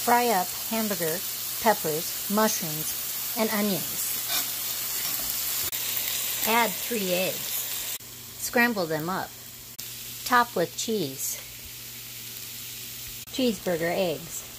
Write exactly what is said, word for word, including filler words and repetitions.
Fry up hamburger, peppers, mushrooms, and onions. Add three eggs. Scramble them up. Top with cheese. Cheeseburger eggs.